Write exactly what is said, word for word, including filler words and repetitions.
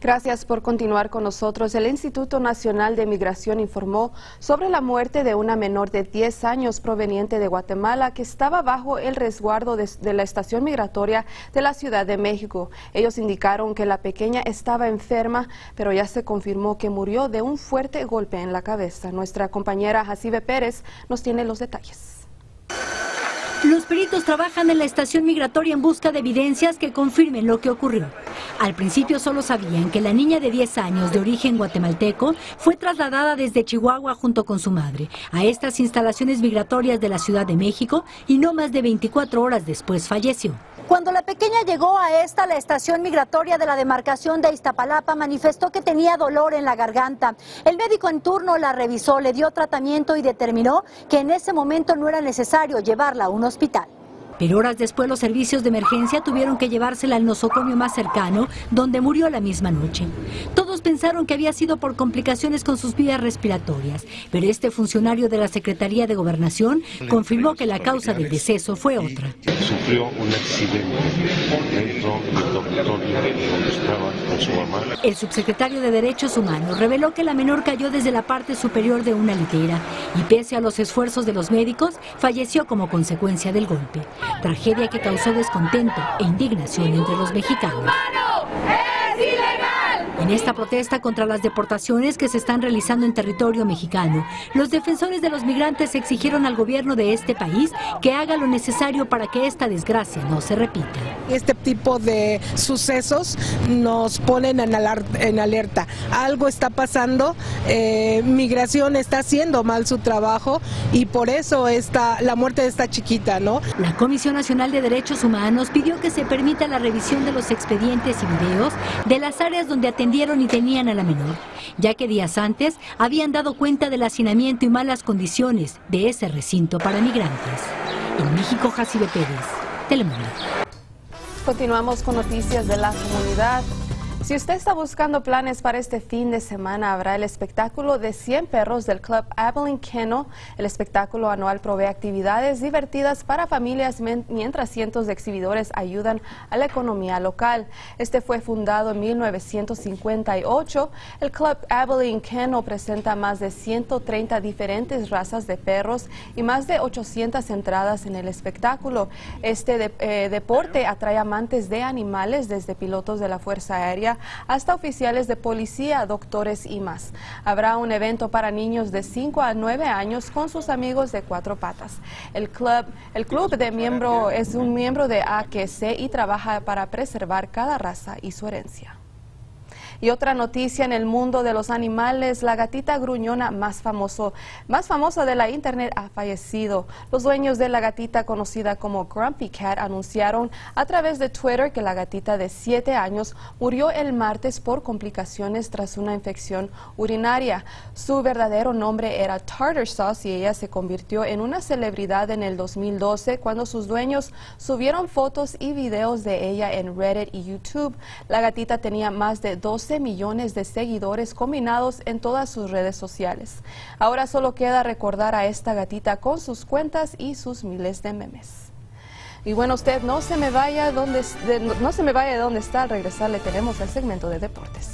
Gracias por continuar con nosotros. El Instituto Nacional de Migración informó sobre la muerte de una menor de diez años proveniente de Guatemala que estaba bajo el resguardo de, de la estación migratoria de la Ciudad de México. Ellos indicaron que la pequeña estaba enferma, pero ya se confirmó que murió de un fuerte golpe en la cabeza. Nuestra compañera Jacibe Pérez nos tiene los detalles. Los peritos trabajan en la estación migratoria en busca de evidencias que confirmen lo que ocurrió. Al principio solo sabían que la niña de diez años de origen guatemalteco fue trasladada desde Chihuahua junto con su madre a estas instalaciones migratorias de la Ciudad de México y no más de veinticuatro horas después falleció. Cuando la pequeña llegó a esta, la estación migratoria de la demarcación de Iztapalapa, manifestó que tenía dolor en la garganta. El médico en turno la revisó, le dio tratamiento y determinó que en ese momento no era necesario llevarla a un hospital. Pero horas después los servicios de emergencia tuvieron que llevársela al nosocomio más cercano, donde murió la misma noche. Todos pensaron que había sido por complicaciones con sus vías respiratorias, pero este funcionario de la Secretaría de Gobernación confirmó que la causa del deceso fue otra. Sufrió un accidente dentro del dormitorio donde estaba con su mamá. El subsecretario de Derechos Humanos reveló que la menor cayó desde la parte superior de una litera y pese a los esfuerzos de los médicos, falleció como consecuencia del golpe. Tragedia que causó descontento e indignación entre los mexicanos. En esta protesta contra las deportaciones que se están realizando en territorio mexicano, los defensores de los migrantes exigieron al gobierno de este país que haga lo necesario para que esta desgracia no se repita. Este tipo de sucesos nos ponen en alerta. Algo está pasando, eh, Migración está haciendo mal su trabajo y por eso está la muerte de esta chiquita, ¿no? La Comisión Nacional de Derechos Humanos pidió que se permita la revisión de los expedientes y videos de las áreas donde atendieron y tenían a la menor, ya que días antes habían dado cuenta del hacinamiento y malas condiciones de ese recinto para migrantes. En México, Jacibe Pérez, Telemundo. Continuamos con noticias de la comunidad. Si usted está buscando planes para este fin de semana, habrá el espectáculo de cien perros del Club Abilene Kennel. El espectáculo anual provee actividades divertidas para familias mientras cientos de exhibidores ayudan a la economía local. Este fue fundado en mil novecientos cincuenta y ocho. El Club Abilene Kennel presenta más de ciento treinta diferentes razas de perros y más de ochocientas entradas en el espectáculo. Este de, eh, deporte atrae amantes de animales, desde pilotos de la Fuerza Aérea hasta oficiales de policía, doctores y más. Habrá un evento para niños de cinco a nueve años con sus amigos de cuatro patas. El club, el club de miembro es un miembro de A Q C y trabaja para preservar cada raza y su herencia. Y otra noticia en el mundo de los animales, la gatita gruñona más famoso, más famosa de la internet ha fallecido. Los dueños de la gatita, conocida como Grumpy Cat, anunciaron a través de Twitter que la gatita de siete años murió el martes por complicaciones tras una infección urinaria. Su verdadero nombre era Tartar Sauce y ella se convirtió en una celebridad en el dos mil doce cuando sus dueños subieron fotos y videos de ella en Reddit y YouTube. La gatita tenía más de doce millones de seguidores combinados en todas sus redes sociales. Ahora solo queda recordar a esta gatita con sus cuentas y sus miles de memes. Y bueno, usted no se me vaya donde, no se me vaya de donde está. Al regresar le tenemos el segmento de deportes.